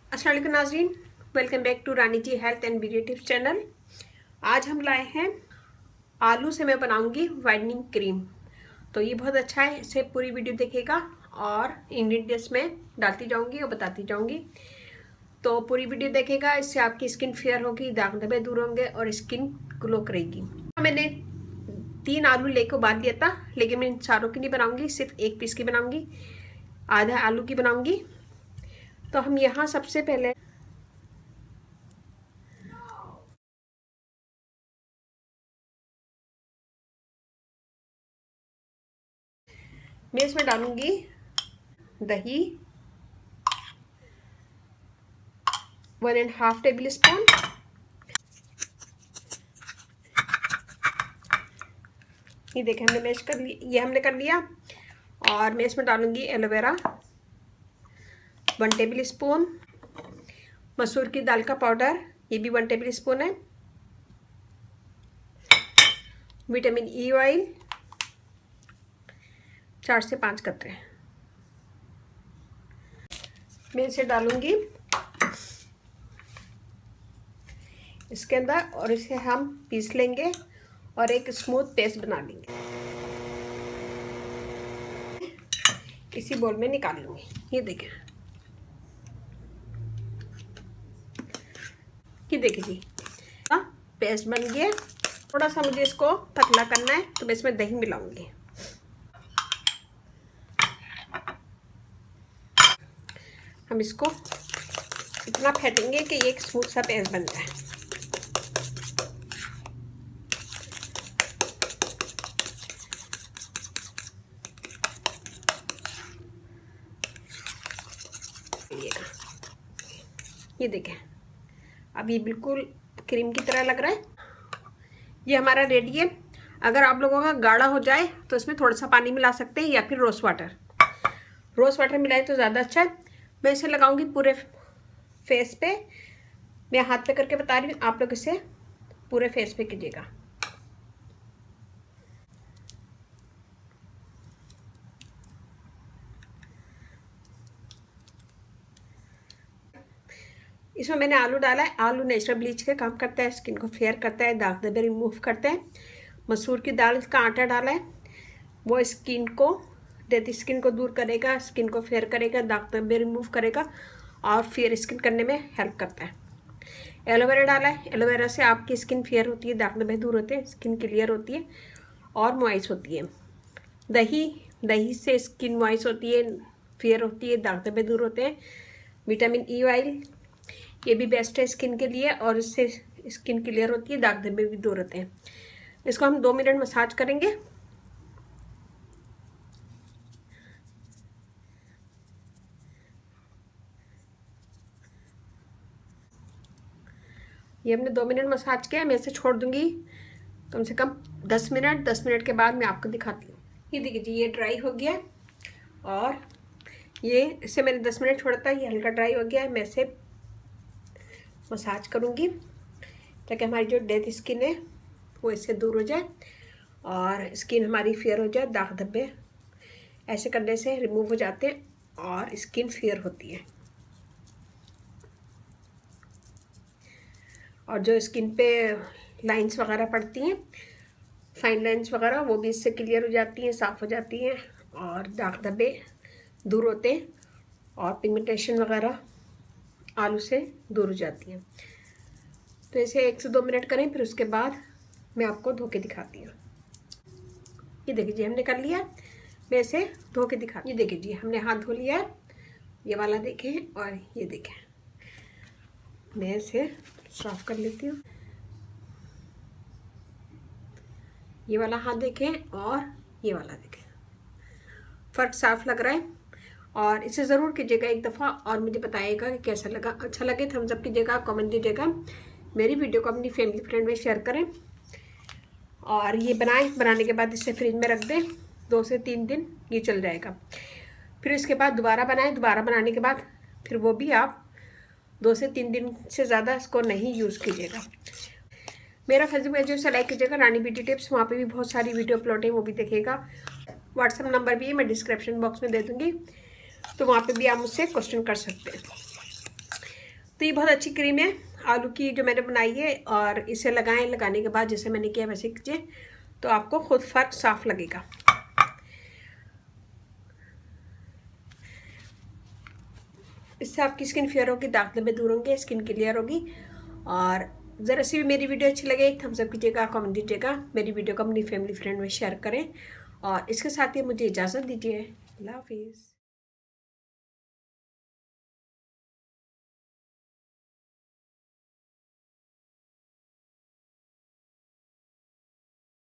अस्सलाम वालेकुम नाज़रीन, welcome back to Rani ji health and beauty tips channel. आज हम लाए हैं आलू से मैं बनाऊंगी वाइटनिंग क्रीम। तो ये बहुत अच्छा है, इसे पूरी वीडियो देखेगा और इंग्रेडिएंट्स में डालती जाऊंगी और बताती जाऊंगी। तो पूरी वीडियो देखेगा, इससे आपकी स्किन फेयर होगी, दाग धब्बे दूर होंगे और स्किन ग्लो करेगी। मैंने 3 आलू लेकर उबाल लिया था, लेकिन मैं इन चारों की नहीं बनाऊंगी, सिर्फ एक पीस की बनाऊंगी, आधा आलू की बनाऊंगी। तो हम यहाँ सबसे पहले मैं इसमें डालूंगी दही 1.5 टेबल स्पून, ये देखें हमने मैश कर लिया, ये हमने कर लिया। और मैं इसमें डालूंगी एलोवेरा 1 टेबल स्पून, मसूर की दाल का पाउडर ये भी 1 टेबल स्पून है, विटामिन ई ऑयल 4 से 5 कतरे मैं इसे डालूंगी इसके अंदर और इसे हम पीस लेंगे और एक स्मूथ पेस्ट बना लेंगे। इसी बोल में निकाल लूंगी, ये देखें, ये देखिए जी पेस्ट बन गया। थोड़ा सा मुझे इसको पतला करना है तो मैं इसमें दही मिलाऊंगी। हम इसको इतना फेंटेंगे कि एक स्मूथ सा पेस्ट बन जाए। ये देखें, अब ये बिल्कुल क्रीम की तरह लग रहा है। ये हमारा रेडी है। अगर आप लोगों का गाढ़ा हो जाए तो इसमें थोड़ा सा पानी मिला सकते हैं या फिर रोज़ वाटर मिलाए तो ज़्यादा अच्छा है। मैं इसे लगाऊंगी पूरे फेस पे, मैं हाथ पे करके बता रही हूँ, आप लोग इसे पूरे फेस पे कीजिएगा। इसमें मैंने आलू डाला है। आलू नेचुरल ब्लीच के काम करता है, स्किन को फेयर करता है, दाग धब्बे रिमूव करता है। मसूर की दाल का आटा डाला है, वो स्किन को डेड स्किन को दूर करेगा, स्किन को फेयर करेगा, दाग धब्बे रिमूव करेगा और फेयर स्किन करने में हेल्प करता है। एलोवेरा डाला है, एलोवेरा से आपकी स्किन फेयर होती है, दाग धब्बे दूर होते हैं, स्किन क्लियर होती है और मॉइस्ट होती है। दही से स्किन मॉइस्ट होती है, फेयर होती है, दाग धब्बे दूर होते हैं। विटामिन ई ऑयल ये भी बेस्ट है स्किन के लिए और इससे स्किन क्लियर होती है, दाग धब्बे भी दूर होते हैं। इसको हम 2 मिनट मसाज करेंगे। ये हमने 2 मिनट मसाज किया, मैं इसे छोड़ दूंगी कम से कम 10 मिनट। 10 मिनट के बाद मैं आपको दिखाती हूँ। ये देखिए जी, ये ड्राई हो गया और ये इसे मैंने 10 मिनट छोड़ा था, ये हल्का ड्राई हो गया है। मैं इसे मसाज करूँगी ताकि हमारी जो डेड स्किन है वो इससे दूर हो जाए और स्किन हमारी फेयर हो जाए, दाग धब्बे ऐसे करने से रिमूव हो जाते हैं और स्किन फेयर होती है। और जो स्किन पे लाइंस वगैरह पड़ती हैं, फाइन लाइंस वगैरह, वो भी इससे क्लियर हो जाती हैं, साफ़ हो जाती हैं और दाग धब्बे दूर होते हैं और पिगमेंटेशन वगैरह आलू से दूर हो जाती हैं। तो इसे 1 से 2 मिनट करें, फिर उसके बाद मैं आपको धो के दिखाती हूँ। ये देखिए जी, हमने कर लिया, मैं इसे धो के दिखा। ये देखिए जी, हमने हाथ धो लिया है, ये वाला देखें और ये देखें। मैं इसे साफ कर लेती हूँ। ये वाला हाथ देखें और ये वाला देखें, फ़र्क साफ लग रहा है। और इसे ज़रूर कीजिएगा एक दफ़ा और मुझे बताइएगा कि कैसा लगा। अच्छा लगे थम्स अप कीजिएगा, कमेंट दीजिएगा, मेरी वीडियो को अपनी फैमिली फ्रेंड में शेयर करें और ये बनाने के बाद इसे फ्रिज में रख दें, 2 से 3 दिन ये चल जाएगा। फिर इसके बाद दोबारा बनाएं, दोबारा बनाने के बाद फिर वो भी आप 2 से 3 दिन से ज़्यादा इसको नहीं यूज़ कीजिएगा। मेरा फेसबुक पेज उसे लाइक कीजिएगा, रानी ब्यूटी टिप्स, वहाँ पे भी बहुत सारी वीडियो अपलोड है, वो भी देखिएगा। व्हाट्सएप नंबर भी है, मैं डिस्क्रिप्शन बॉक्स में दे दूँगी, तो वहाँ पे भी आप मुझसे क्वेश्चन कर सकते हैं। तो ये बहुत अच्छी क्रीम है आलू की जो मैंने बनाई है, और इसे लगाएं, लगाने के बाद जैसे मैंने किया वैसे कीजिए तो आपको खुद फर्क साफ लगेगा। इससे आपकी स्किन फेयर होगी, दाग धब्बे दूर होंगे, स्किन क्लियर होगी। और ज़रा सी भी मेरी वीडियो अच्छी लगे थम्स अप कीजिएगा, कमेंट दीजिएगा, मेरी वीडियो को अपनी फैमिली फ्रेंड में शेयर करें, और इसके साथ ही मुझे इजाज़त दीजिए। अल्लाह हाफिज़।